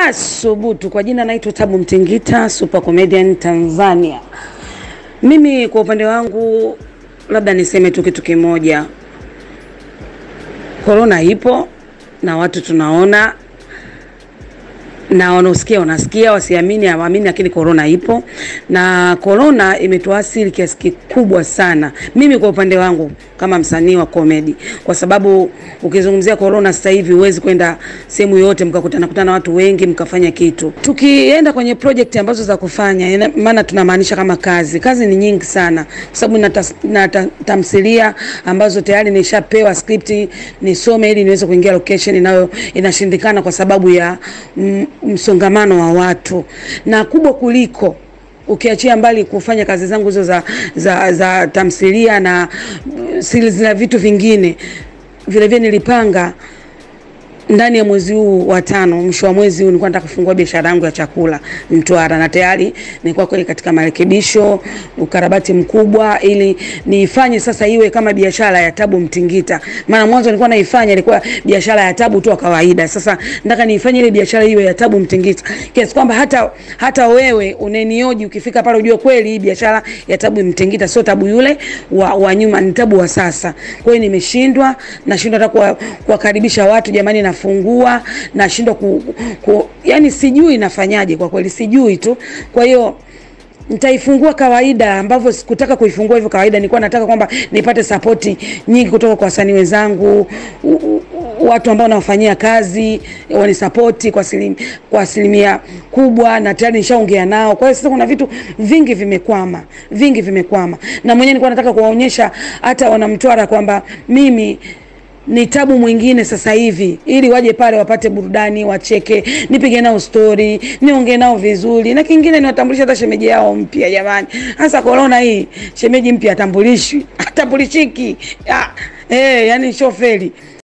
Subutu, kwa jina naitwa Tabu Mtingita, super comedian Tanzania. Mimi kwa upande wangu labda niseme tu kitu kimoja. Corona ipo na watu tunaona, na wanaosikia wanasikia, wasiamini hawaamini, lakini corona ipo na corona imetuathiri kiasi kikubwa sana. Mimi kwa upande wangu kama msanii wa comedy, kwa sababu ukizungumzia corona sasa hivi huwezi kwenda sehemu yote mkakutana watu wengi mkafanya kitu. Tukienda kwenye project ambazo za kufanya, maana tunamaanisha kama kazi ni nyingi sana, kwa sababu na tamthilia ambazo tayari nishapewa script nisome ili niweze kuingia location, nayo inashindikana kwa sababu ya msongamano wa watu. Na kubwa kuliko, ukiachia mbali kufanya kazi zangu hizo za tamthilia na series na vitu vingine, vile vile nilipanga ndani ya mwezi huu wa 5, mwisho wa mwezi huu nilikuwa nataka kufungua biashara yangu ya chakula Mtwara, na tayari nilikuwa kweli katika marekebisho, ukarabati mkubwa ili niifanye sasa iwe kama biashara ya Tabu Mtingita. Maana mwanzo nilikuwa naifanya ilikuwa biashara ya Tabu tu kawaida. Sasa nataka niifanye ile biashara iwe ya Tabu Mtingita, kiasi kwamba hata wewe unenioji ukifika pale ujue kweli hii biashara ya Tabu Mtingita, sio Tabu yule wa nyuma, ni Tabu wa sasa. Kwa hiyo nimeshindwa hata kuwakaribisha watu, jamani nafungua, nashindwa yani sijui nafanyaje kwa kweli, sijui tu. Kwa hiyo nitaifungua kawaida, ambavyo sikutaka kuifungua hivyo kawaida. Nilikuwa nataka kwamba nipate support nyingi kutoka kwa wasanii wenzangu, watu ambao nawafanyia kazi wanisupport kwa asilimia kubwa, na tayari nishaongea nao. Kwa hiyo sasa kuna vitu vingi vimekwama. Na mwenyewe nilikuwa nataka kuwaonyesha hata wanamtwara kwamba mimi ni Tabu mwingine sasa hivi, ili waje pale wapate burudani, wacheke, nipige nao story, niongee nao vizuri, na kingine niwatambulisha hata shemeji yao mpya. Jamani, hasa corona hii shemeji mpya atambulishiki yani shofeli.